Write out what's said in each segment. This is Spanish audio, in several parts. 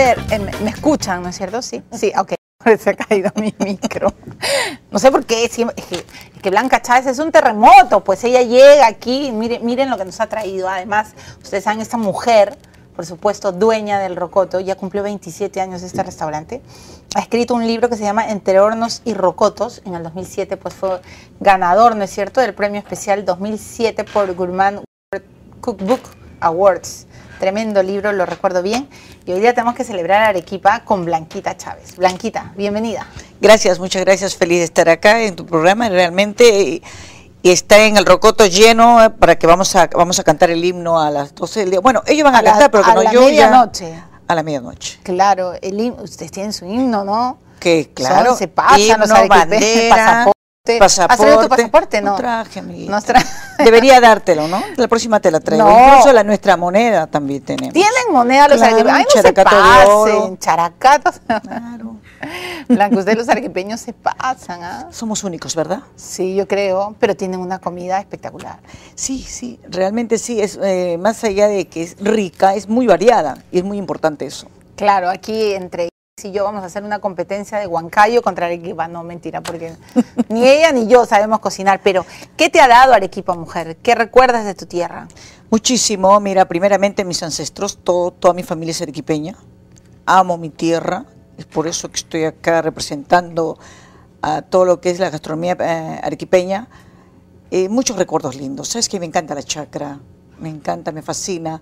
ver, ¿me escuchan, no es cierto? Sí, sí, ok. Se ha caído mi micro. No sé por qué, es que Blanca Chávez es un terremoto, pues ella llega aquí, miren lo que nos ha traído. Además, ustedes saben, esta mujer, por supuesto, dueña del rocoto, ya cumplió 27 años este restaurante, ha escrito un libro que se llama Entre Hornos y Rocotos. En el 2007 pues fue ganador, ¿no es cierto?, del premio especial 2007 por Gourmand Cookbook Awards. Tremendo libro, lo recuerdo bien. Y hoy día tenemos que celebrar Arequipa con Blanquita Chávez. Blanquita, bienvenida. Gracias, muchas gracias. Feliz de estar acá en tu programa, realmente. Y está en el rocoto lleno para que vamos a cantar el himno a las 12 del día. Bueno, ellos van a cantar, pero que no yo medianoche. A la medianoche. Claro, el himno, ustedes tienen su himno, ¿no? Que claro, se pasan, himno, bandera, pasaporte. ¿Has traído tu pasaporte? No. No traje, amiguita. No Debería dártelo, ¿no? La próxima te la traigo. No. Incluso nuestra moneda también tenemos. ¿Tienen moneda los arequipeños? Ay, no se pasen, characatos. Claro. Blanca, ustedes los arequipeños se pasan, ¿ah? Somos únicos, ¿verdad? Sí, yo creo, pero tienen una comida espectacular. Sí, sí, realmente sí, es más allá de que es rica, es muy variada y es muy importante eso. Claro, aquí entre y yo vamos a hacer una competencia de Huancayo contra Arequipa. No, mentira, porque ni ella ni yo sabemos cocinar. Pero, ¿qué te ha dado Arequipa, mujer? ¿Qué recuerdas de tu tierra? Muchísimo. Mira, primeramente mis ancestros, toda mi familia es arequipeña. Amo mi tierra. Es por eso que estoy acá representando a todo lo que es la gastronomía arequipeña. Muchos recuerdos lindos. Sabes que me encanta la chacra, me encanta, me fascina.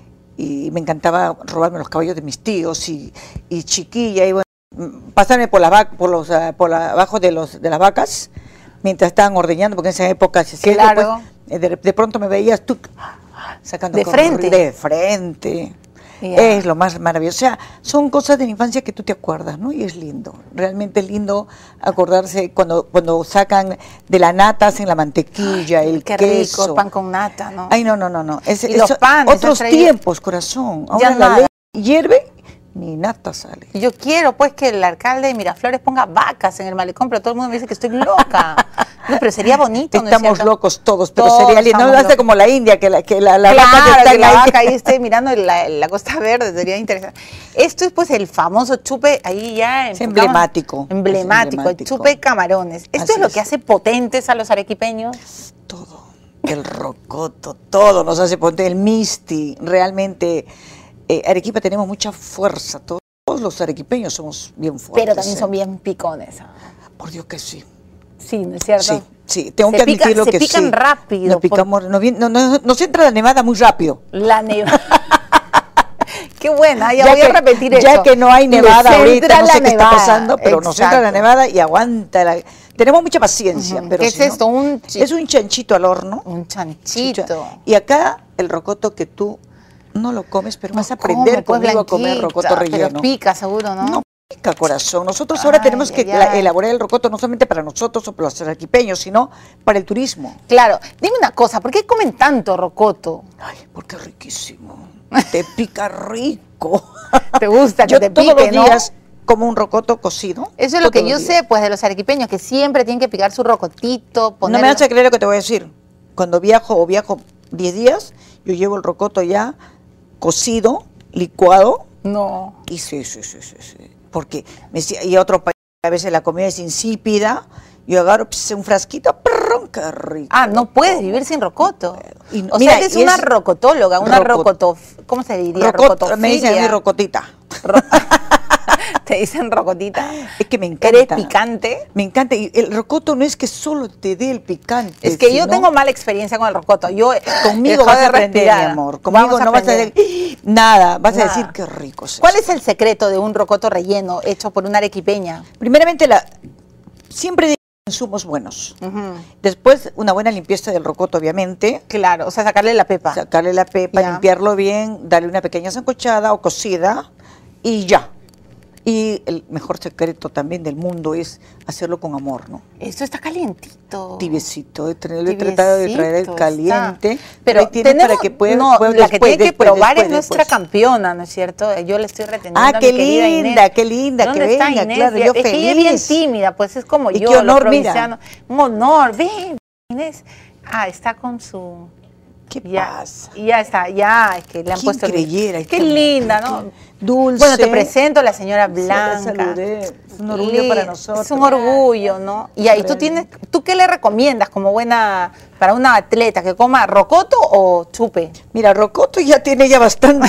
Y me encantaba robarme los caballos de mis tíos y chiquilla, y bueno, pasarme por abajo de las vacas mientras estaban ordeñando, porque en esa época se hacía. Claro. De pronto me veías tú sacando de frente. De frente. Yeah. Es lo más maravilloso. O sea, son cosas de la infancia que tú te acuerdas, ¿no? Y es lindo. Realmente es lindo acordarse cuando sacan de la nata, hacen la mantequilla, el qué queso. Rico, pan con nata, ¿no? Ay, no. Y los panes. Otros tiempos, corazón. Ahora ya la ley hierve, ni nata sale. Yo quiero, pues, que el alcalde de Miraflores ponga vacas en el malecón, pero todo el mundo me dice que estoy loca. No, pero sería bonito, ¿no? Estamos locos todos, pero sería lindo. No hace como la India, que la vaca está la vaca ahí esté mirando la Costa Verde, sería interesante. Esto es, pues, el famoso chupe, ahí ya... Es emblemático. Emblemático, el chupe de camarones. ¿Esto es lo que hace potentes a los arequipeños? Todo. El rocoto, todo nos hace potentes. El misti, realmente... Arequipa tenemos mucha fuerza, todos los arequipeños somos bien fuertes. Pero también son bien picones. Por Dios que sí. Sí, ¿no es cierto? Sí, tengo que admitirlo que sí. Se pican rápido. Nos entra la nevada muy rápido. La nevada. Qué buena, ya voy a repetir eso. Ya que no hay nevada ahorita, no sé qué está pasando, pero exacto. Nos entra la nevada y aguanta. Tenemos mucha paciencia. Pero ¿qué es esto? Es un chanchito al horno. Un chanchito. Y acá el rocoto que tú... No lo comes, pero vas a aprender conmigo a comer rocoto relleno. Pero pica, seguro, ¿no? No pica, corazón. Nosotros ahora tenemos que elaborar el rocoto no solamente para nosotros o para los arequipeños, sino para el turismo. Claro. Dime una cosa, ¿por qué comen tanto rocoto? Ay, porque es riquísimo. Te pica rico. ¿Te gusta que te pique, todos los días como un rocoto cocido. Eso es lo que yo sé, pues, de los arequipeños, que siempre tienen que picar su rocotito, ponerlo. No me vas a creer lo que te voy a decir. Cuando viajo 10 días, yo llevo el rocoto ya cocido, licuado. No. Y sí. Porque y otro país a veces la comida es insípida. Yo agarro un frasquito, qué rico. Ah, no puedes vivir sin rocoto. O sea, eres una rocotóloga, una rocoto. ¿Cómo se diría? Rocotofilia. Me dicen a mí rocotita. ¿Te dicen rocotita? Es que me encanta. ¿Eres picante? Me encanta. Y el rocoto no es que solo te dé el picante. Es que yo tengo mala experiencia con el rocoto. Conmigo vas a aprender, mi amor. Conmigo no vas a decir nada. Vas a decir qué rico es. ¿Cuál es el secreto de un rocoto relleno hecho por una arequipeña? Primeramente, siempre de insumos buenos. Después, una buena limpieza del rocoto, obviamente. Claro, o sea, sacarle la pepa. Limpiarlo bien, darle una pequeña sancochada o cocida y ya. Y el mejor secreto también del mundo es hacerlo con amor, ¿no? Esto está calientito. Tibiecito. He tratado de traer el caliente. Pero tenemos, para que pueda, la que tiene que probar es nuestra campeona, ¿no es cierto? Yo le estoy reteniendo a mi querida Inés. Qué linda, que venga, Inés? Claro, yo es feliz. Que ella es bien tímida, pues es como yo, qué honor, los provincianos. Un honor, ven, Inés. Ah, está con su... ¿Qué Ya, pasa? y ya está, ya, es que le han ¿Quién puesto... creyera Qué esta linda, mujer? ¿no? Dulce. Bueno, te presento a la señora Sí, la Blanca. saludé. Es un orgullo para nosotros. Es un orgullo, ¿no? Y ahí ¿tú qué le recomiendas como buena, para una atleta, que coma rocoto o chupe? Mira, rocoto ya tiene ya bastante.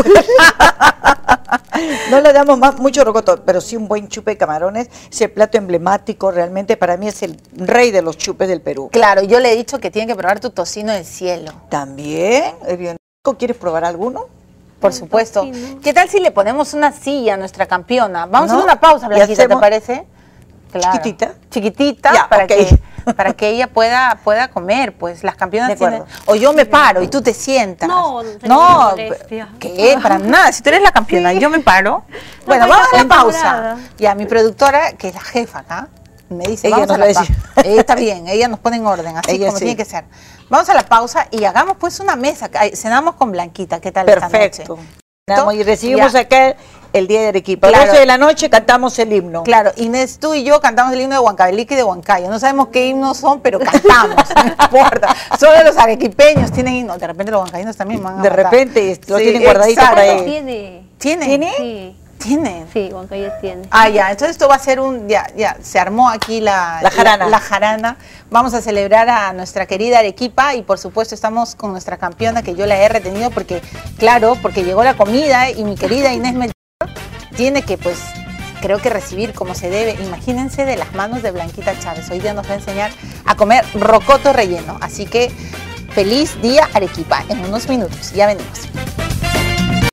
No le damos mucho rocoto, pero sí un buen chupe de camarones. Ese plato emblemático realmente para mí es el rey de los chupes del Perú. Claro, yo le he dicho que tiene que probar tu tocino del cielo. También, es bien rico. ¿Quieres probar alguno? Por supuesto. Tocino. ¿Qué tal si le ponemos una silla a nuestra campeona? Vamos a ¿No? hacer una pausa, Y Blanquita, ¿te hacemos- parece? Claro. ¿Chiquitita? Chiquitita, Ya, para, ok. para que ella pueda comer, pues las campeonas De tienen... acuerdo. O yo me paro y tú te sientas. No, sería una no, molestia. ¿qué? Para nada, si tú eres la campeona y yo me paro. Bueno, estoy vamos a la pausa. acostumbrada. Ya, mi productora, que es la jefa acá, me dice, Ella vamos a nos la va a decir. pausa. Está bien, ella nos pone en orden, así Ella como sí. tiene que ser. Vamos a la pausa y hagamos pues una mesa. Cenamos con Blanquita, ¿qué tal esta Perfecto. noche? Y recibimos Ya. acá el día de Arequipa. A Claro. las 12 de la noche cantamos el himno. Claro, Inés, tú y yo cantamos el himno de Huancavelica y de Huancayo. No sabemos qué himnos son, pero cantamos, no importa. Solo los arequipeños tienen himnos. De repente los huancayinos también van a De matar. repente lo Sí, tienen guardadito exacto. por Huancayo ahí. tiene. ¿Tiene? ¿Tiene? Sí, ¿Tiene? sí, Huancayo tiene. Ah, ya, entonces esto va a ser un, ya, se armó aquí la jarana. La jarana. Vamos a celebrar a nuestra querida Arequipa y por supuesto estamos con nuestra campeona que yo la he retenido porque, claro, porque llegó la comida y mi querida Inés Melchor tiene que, pues, creo que recibir como se debe. Imagínense de las manos de Blanquita Chávez. Hoy día nos va a enseñar a comer rocoto relleno. Así que feliz día Arequipa en unos minutos. Ya venimos.